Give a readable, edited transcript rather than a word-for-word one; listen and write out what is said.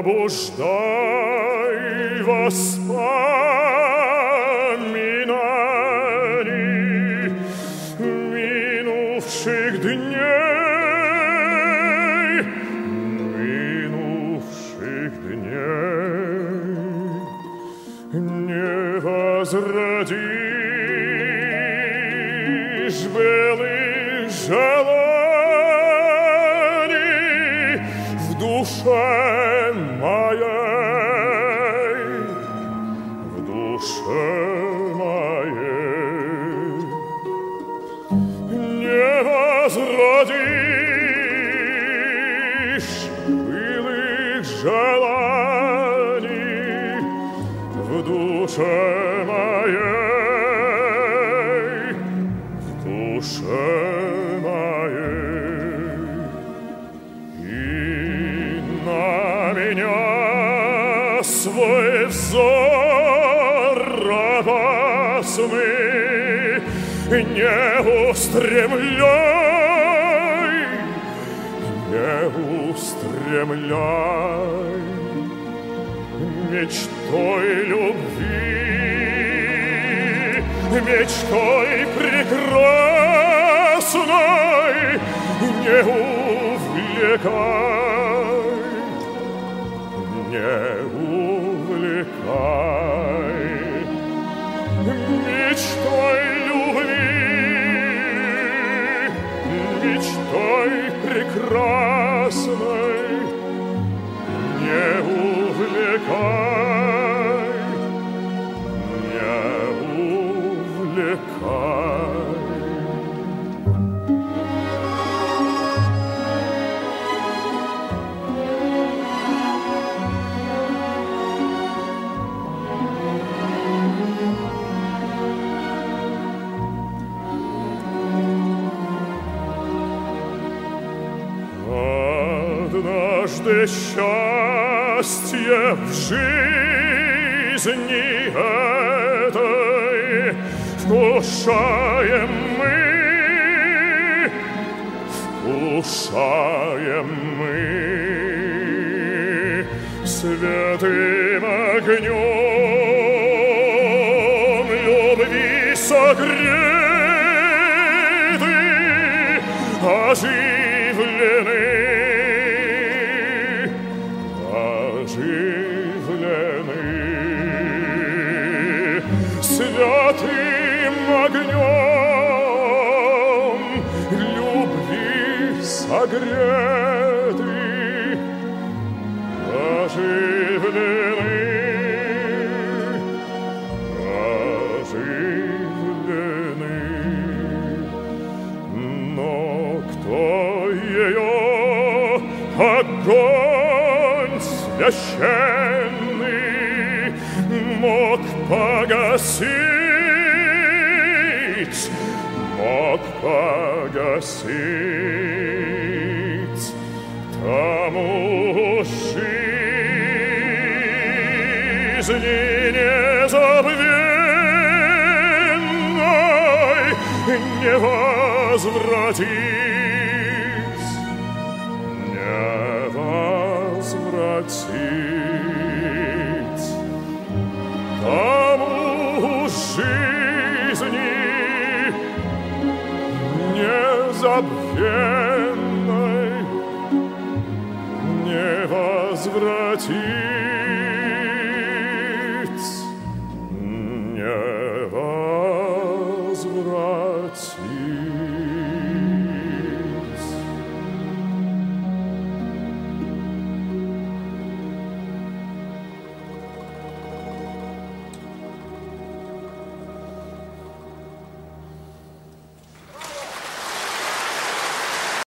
пробуждай воспоминаний минувших дней, не возродишь былых желаний в душе моей, в душе моей. Не возродишь былых желаний в душе моей, в душе моей. И на меня свой взор опасный не устремляй, не устремляй мечтой любви, мечтой прекрасной не увлекай, не увлекай мечтой любви, мечтой прекрасной не увлекай, не увлекай. Однажды счастье в жизни этой вкушаем мы святым огнем любви согреты, оживлены, святым огнем любви согреты, оживлены, оживлены. Но кто ее огонь священный мог погасить, мог погасить, тому жизни незабвенной не возвратить, не возвратить. Тому жизни незабвенной не возвратить.